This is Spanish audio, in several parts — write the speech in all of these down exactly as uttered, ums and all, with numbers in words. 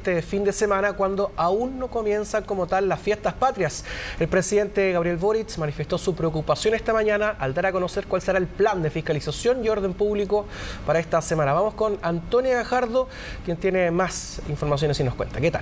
este fin de semana, cuando aún no comienzan como tal las fiestas patrias. El presidente Gabriel Boric manifestó su preocupación esta mañana al dar a conocer cuál será el plan de fiscalización y orden público para esta semana. Vamos con Antonia Gajardo, quien tiene más informaciones y nos cuenta. ¿Qué tal?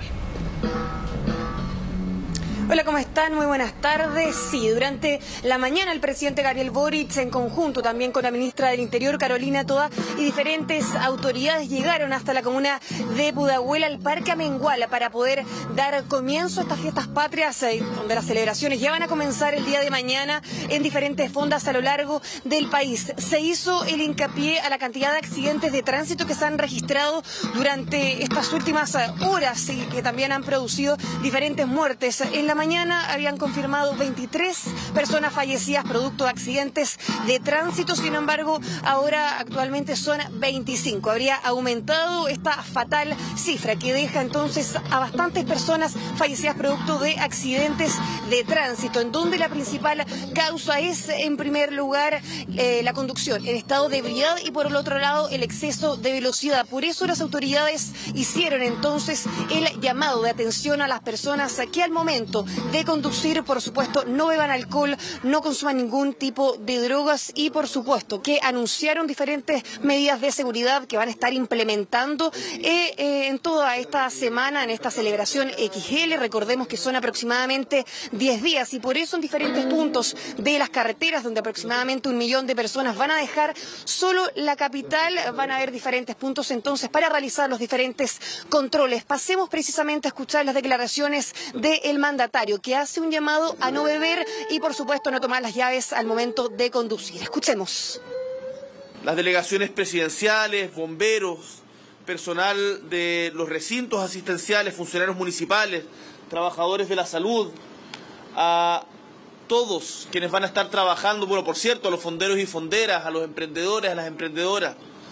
Hola, ¿cómo están? Muy buenas tardes. Sí, durante la mañana el presidente Gabriel Boric, en conjunto también con la ministra del Interior, Carolina Toa, y diferentes autoridades llegaron hasta la comuna de Pudahuel, al Parque Amenguala, para poder dar comienzo a estas fiestas patrias, eh, donde las celebraciones ya van a comenzar el día de mañana en diferentes fondas a lo largo del país. Se hizo el hincapié a la cantidad de accidentes de tránsito que se han registrado durante estas últimas horas y que también han producido diferentes muertes. En la mañana habían confirmado veintitrés personas fallecidas producto de accidentes de tránsito, sin embargo, ahora actualmente son veinticinco. Habría aumentado esta fatal cifra que deja entonces a bastantes personas fallecidas producto de accidentes de tránsito, en donde la principal causa es, en primer lugar, eh, la conducción en estado de ebriedad y, por el otro lado, el exceso de velocidad. Por eso las autoridades hicieron entonces el llamado de atención a las personas que al momento de conducir, por supuesto, no beban alcohol, no consuman ningún tipo de drogas y, por supuesto, que anunciaron diferentes medidas de seguridad que van a estar implementando eh, eh, en toda esta semana, en esta celebración X L. Recordemos que son aproximadamente diez días y por eso en diferentes puntos de las carreteras, donde aproximadamente un millón de personas van a dejar solo la capital, van a haber diferentes puntos entonces para realizar los diferentes controles. Pasemos precisamente a escuchar las declaraciones del mandatario, que hace un llamado a no beber y, por supuesto, no tomar las llaves al momento de conducir. Escuchemos. Las delegaciones presidenciales, bomberos, personal de los recintos asistenciales, funcionarios municipales, trabajadores de la salud, a todos quienes van a estar trabajando, bueno, por cierto, a los fonderos y fonderas, a los emprendedores, a las emprendedoras,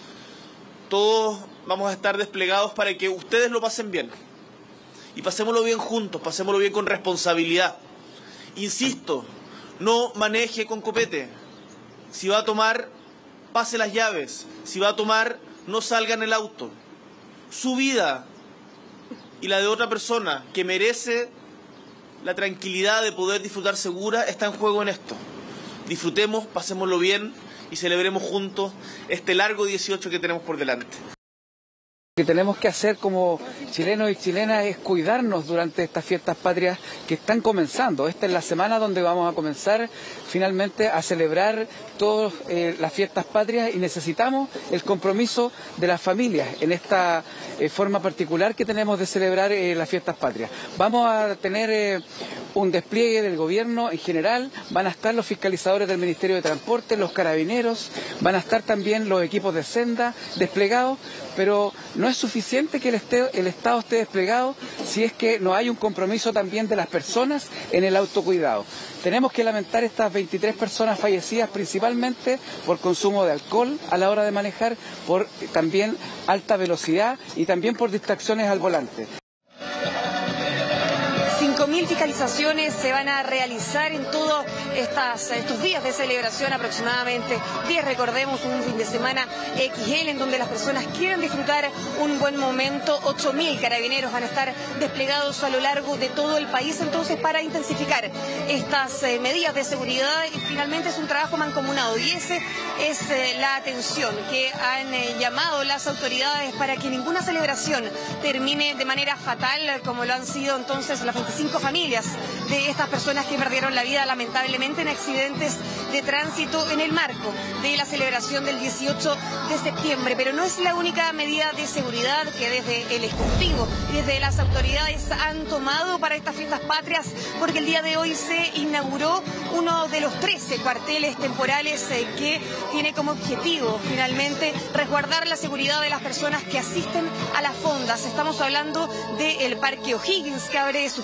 todos vamos a estar desplegados para que ustedes lo pasen bien. Y pasémoslo bien juntos, pasémoslo bien con responsabilidad. Insisto, no maneje con copete. Si va a tomar, pase las llaves. Si va a tomar, no salga en el auto. Su vida y la de otra persona que merece la tranquilidad de poder disfrutar segura está en juego en esto. Disfrutemos, pasémoslo bien y celebremos juntos este largo dieciocho que tenemos por delante. Lo que tenemos que hacer como chilenos y chilenas es cuidarnos durante estas fiestas patrias que están comenzando. Esta es la semana donde vamos a comenzar finalmente a celebrar todas eh, las fiestas patrias y necesitamos el compromiso de las familias en esta eh, forma particular que tenemos de celebrar eh, las fiestas patrias. Vamos a tener eh, un despliegue del gobierno en general, van a estar los fiscalizadores del Ministerio de Transporte, los carabineros, van a estar también los equipos de senda desplegados, pero no es suficiente que el, este, el Estado esté desplegado si es que no hay un compromiso también de las personas en el autocuidado. Tenemos que lamentar estas veintitrés personas fallecidas principalmente por consumo de alcohol a la hora de manejar, por también alta velocidad y también por distracciones al volante. cinco mil fiscalizaciones se van a realizar en todos estas, estos días de celebración, aproximadamente diez, recordemos, un fin de semana X L en donde las personas quieren disfrutar un buen momento. ocho mil carabineros van a estar desplegados a lo largo de todo el país entonces para intensificar estas eh, medidas de seguridad, y finalmente es un trabajo mancomunado y ese es eh, la atención que han eh, llamado las autoridades para que ninguna celebración termine de manera fatal como lo han sido entonces las veinticinco familias de estas personas que perdieron la vida lamentablemente en accidentes de tránsito en el marco de la celebración del dieciocho de septiembre. Pero no es la única medida de seguridad que desde el Ejecutivo y desde las autoridades han tomado para estas fiestas patrias, porque el día de hoy se inauguró uno de los trece cuarteles temporales eh, que tiene como objetivo finalmente resguardar la seguridad de las personas que asisten a las fondas. Estamos hablando del Parque O'Higgins, que abre sus puertas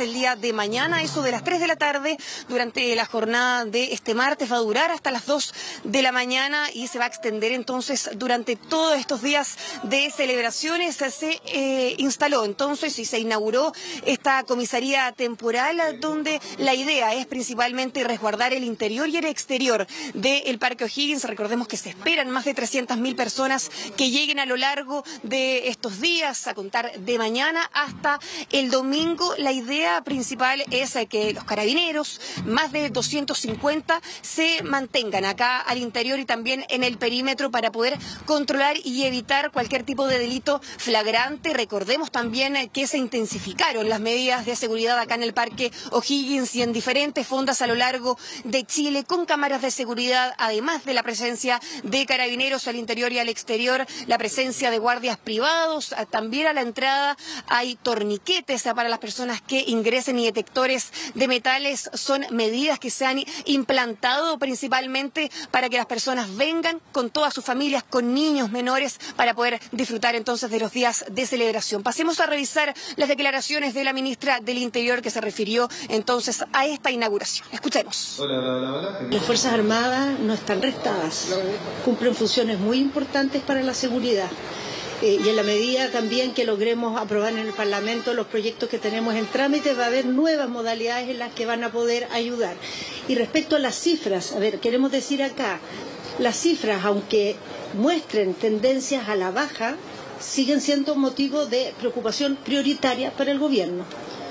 el día de mañana, eso de las tres de la tarde, durante la jornada de este martes, va a durar hasta las dos de la mañana y se va a extender entonces durante todos estos días de celebraciones. Se eh, instaló entonces y se inauguró esta comisaría temporal, donde la idea es principalmente resguardar el interior y el exterior del Parque O'Higgins. Recordemos que se esperan más de trescientas mil personas que lleguen a lo largo de estos días, a contar de mañana hasta el domingo. La idea principal es que los carabineros, más de doscientos cincuenta, se mantengan acá al interior y también en el perímetro para poder controlar y evitar cualquier tipo de delito flagrante. Recordemos también que se intensificaron las medidas de seguridad acá en el Parque O'Higgins y en diferentes fondas a lo largo de Chile, con cámaras de seguridad, además de la presencia de carabineros al interior y al exterior, la presencia de guardias privados. También a la entrada hay torniquetes para las personas que ingresen y detectores de metales. Son medidas que se han implantado principalmente para que las personas vengan con todas sus familias, con niños menores, para poder disfrutar entonces de los días de celebración. Pasemos a revisar las declaraciones de la ministra del Interior, que se refirió entonces a esta inauguración. Escuchemos. Hola, hola, hola. Las Fuerzas Armadas no están restadas, cumplen funciones muy importantes para la seguridad. Eh, y en la medida también que logremos aprobar en el Parlamento los proyectos que tenemos en trámite, va a haber nuevas modalidades en las que van a poder ayudar. Y respecto a las cifras, a ver, queremos decir acá, las cifras, aunque muestren tendencias a la baja, siguen siendo motivo de preocupación prioritaria para el gobierno.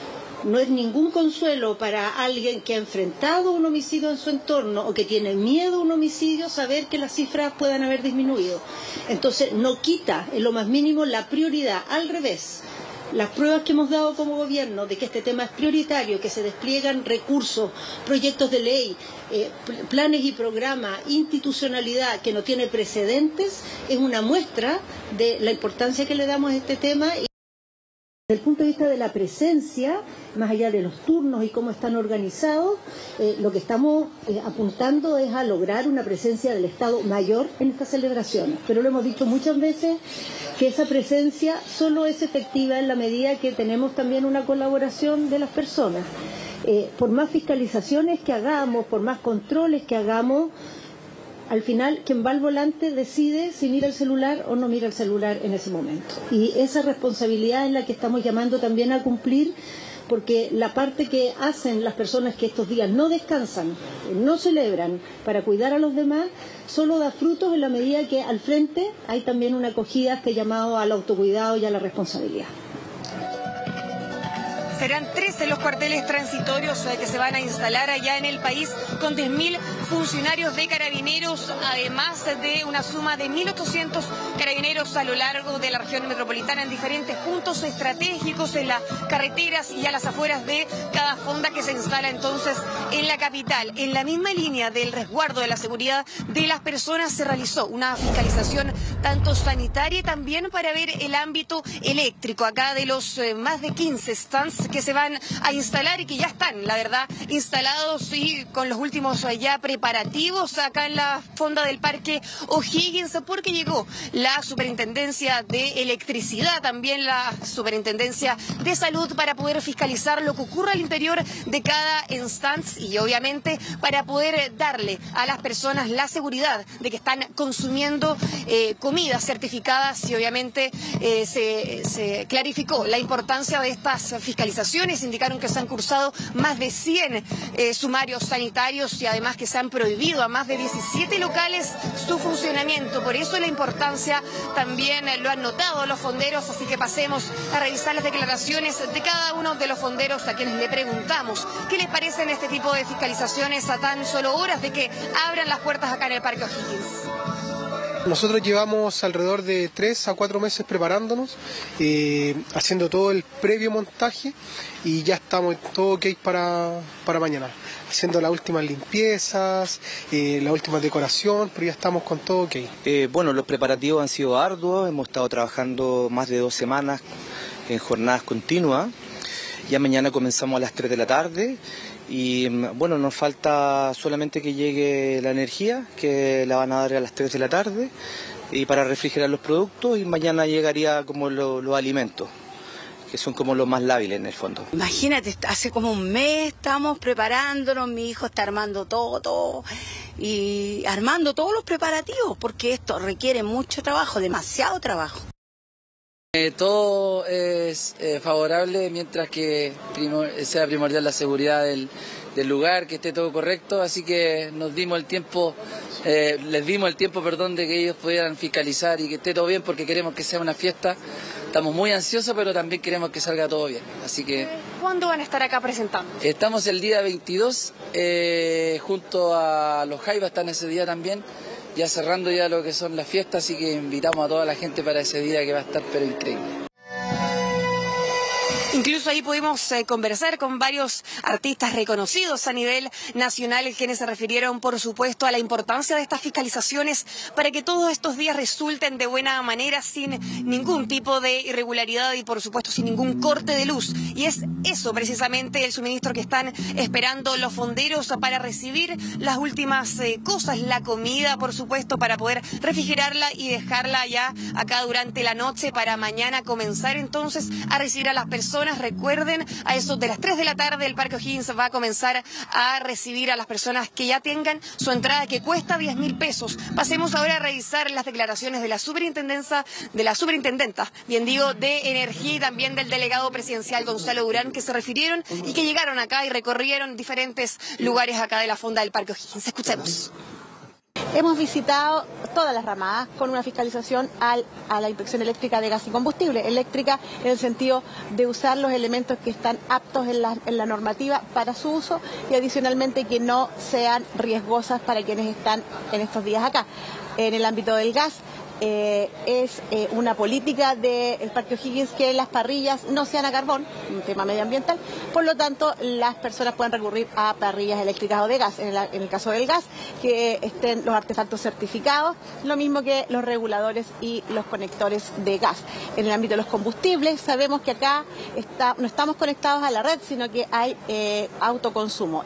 No es ningún consuelo para alguien que ha enfrentado un homicidio en su entorno o que tiene miedo a un homicidio saber que las cifras puedan haber disminuido. Entonces, no quita en lo más mínimo la prioridad, al revés. Las pruebas que hemos dado como gobierno de que este tema es prioritario, que se despliegan recursos, proyectos de ley, eh, planes y programas, institucionalidad que no tiene precedentes, es una muestra de la importancia que le damos a este tema. Desde el punto de vista de la presencia, más allá de los turnos y cómo están organizados, eh, lo que estamos eh, apuntando es a lograr una presencia del Estado mayor en estas celebraciones. Pero lo hemos dicho muchas veces que esa presencia solo es efectiva en la medida que tenemos también una colaboración de las personas. Eh, por más fiscalizaciones que hagamos, por más controles que hagamos, al final, quien va al volante decide si mira el celular o no mira el celular en ese momento. Y esa responsabilidad es la que estamos llamando también a cumplir, porque la parte que hacen las personas que estos días no descansan, no celebran para cuidar a los demás, solo da frutos en la medida que al frente hay también una acogida, este llamado al autocuidado y a la responsabilidad. Serán trece los cuarteles transitorios que se van a instalar allá en el país, con diez mil funcionarios de carabineros, además de una suma de mil ochocientos carabineros a lo largo de la región metropolitana en diferentes puntos estratégicos, en las carreteras y a las afueras de cada fonda que se instala entonces en la capital. En la misma línea del resguardo de la seguridad de las personas se realizó una fiscalización tanto sanitaria y también para ver el ámbito eléctrico. Acá de los eh, más de quince stands que se van a instalar y que ya están, la verdad, instalados y con los últimos ya preparativos acá en la fonda del Parque O'Higgins, porque llegó la Superintendencia de Electricidad, también la Superintendencia de Salud, para poder fiscalizar lo que ocurre al interior de cada instancia y obviamente para poder darle a las personas la seguridad de que están consumiendo eh, comidas certificadas y obviamente eh, se, se clarificó la importancia de estas fiscalizaciones. Indicaron que se han cursado más de cien eh, sumarios sanitarios y además que se han prohibido a más de diecisiete locales su funcionamiento. Por eso la importancia también eh, lo han notado los fonderos, así que pasemos a revisar las declaraciones de cada uno de los fonderos a quienes le preguntamos qué les parecen este tipo de fiscalizaciones a tan solo horas de que abran las puertas acá en el Parque O'Higgins. Nosotros llevamos alrededor de tres a cuatro meses preparándonos, eh, haciendo todo el previo montaje y ya estamos todo ok para, para mañana, haciendo las últimas limpiezas, eh, la última decoración, pero ya estamos con todo ok. Eh, bueno, los preparativos han sido arduos, hemos estado trabajando más de dos semanas en jornadas continuas. Ya mañana comenzamos a las tres de la tarde y bueno, nos falta solamente que llegue la energía, que la van a dar a las tres de la tarde, y para refrigerar los productos, y mañana llegaría como lo, los alimentos, que son como los más lábiles en el fondo. Imagínate, hace como un mes estamos preparándonos, mi hijo está armando todo, todo, y armando todos los preparativos, porque esto requiere mucho trabajo, demasiado trabajo. Eh, todo es eh, favorable mientras que primor sea primordial la seguridad del, del lugar, que esté todo correcto, así que nos dimos el tiempo, eh, les dimos el tiempo, perdón, de que ellos pudieran fiscalizar y que esté todo bien, porque queremos que sea una fiesta. Estamos muy ansiosos, pero también queremos que salga todo bien, así que... ¿Cuándo van a estar acá presentando? Estamos el día veintidós, eh, junto a los Jaivas, están ese día también, ya cerrando ya lo que son las fiestas, así que invitamos a toda la gente para ese día que va a estar pero increíble. Incluso ahí pudimos eh, conversar con varios artistas reconocidos a nivel nacional, quienes se refirieron, por supuesto, a la importancia de estas fiscalizaciones para que todos estos días resulten de buena manera, sin ningún tipo de irregularidad y, por supuesto, sin ningún corte de luz. Y es eso precisamente el suministro que están esperando los fonderos para recibir las últimas eh, cosas, la comida, por supuesto, para poder refrigerarla y dejarla ya acá durante la noche para mañana comenzar entonces a recibir a las personas. Recuerden, a eso de las tres de la tarde el Parque O'Higgins va a comenzar a recibir a las personas que ya tengan su entrada, que cuesta diez mil pesos. Pasemos ahora a revisar las declaraciones de la superintendencia, de la superintendenta, bien digo, de Energía, y también del delegado presidencial Gonzalo Durán, que se refirieron y que llegaron acá y recorrieron diferentes lugares acá de la fonda del Parque O'Higgins. Escuchemos. Hemos visitado todas las ramadas con una fiscalización al, a la inspección eléctrica de gas y combustible. Eléctrica en el sentido de usar los elementos que están aptos en la, en la normativa para su uso y adicionalmente que no sean riesgosas para quienes están en estos días acá. En el ámbito del gas, Eh, es eh, una política del Parque O'Higgins que las parrillas no sean a carbón, un tema medioambiental, por lo tanto las personas pueden recurrir a parrillas eléctricas o de gas. En el, en el caso del gas, que estén los artefactos certificados, lo mismo que los reguladores y los conectores de gas. En el ámbito de los combustibles, sabemos que acá está, no estamos conectados a la red, sino que hay eh, autoconsumo.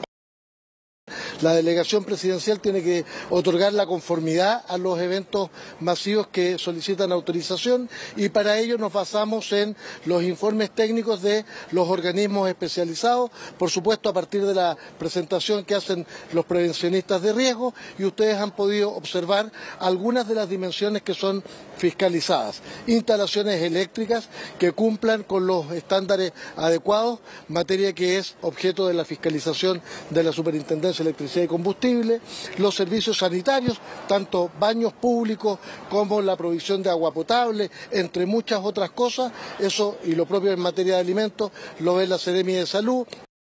La delegación presidencial tiene que otorgar la conformidad a los eventos masivos que solicitan autorización y para ello nos basamos en los informes técnicos de los organismos especializados, por supuesto a partir de la presentación que hacen los prevencionistas de riesgo, y ustedes han podido observar algunas de las dimensiones que son fiscalizadas. Instalaciones eléctricas que cumplan con los estándares adecuados, materia que es objeto de la fiscalización de la Superintendencia de Electricidad y Combustible, los servicios sanitarios, tanto baños públicos como la provisión de agua potable, entre muchas otras cosas. Eso y lo propio en materia de alimentos lo ve la Seremi de Salud.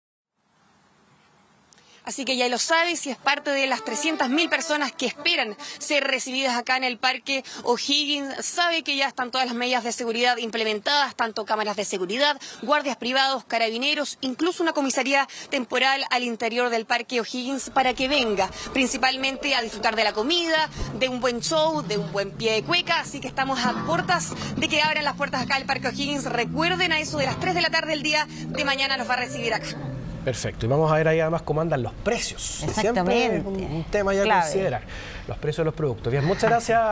Así que ya lo sabes, si es parte de las trescientas mil personas que esperan ser recibidas acá en el Parque O'Higgins, sabe que ya están todas las medidas de seguridad implementadas, tanto cámaras de seguridad, guardias privados, carabineros, incluso una comisaría temporal al interior del Parque O'Higgins para que venga principalmente a disfrutar de la comida, de un buen show, de un buen pie de cueca. Así que estamos a puertas de que abran las puertas acá del Parque O'Higgins. Recuerden, a eso de las tres de la tarde del día de mañana nos va a recibir acá. Perfecto, y vamos a ver ahí además cómo andan los precios. Exactamente. Siempre es un, un tema ya a clave. considerar, los precios de los productos. Bien, muchas gracias.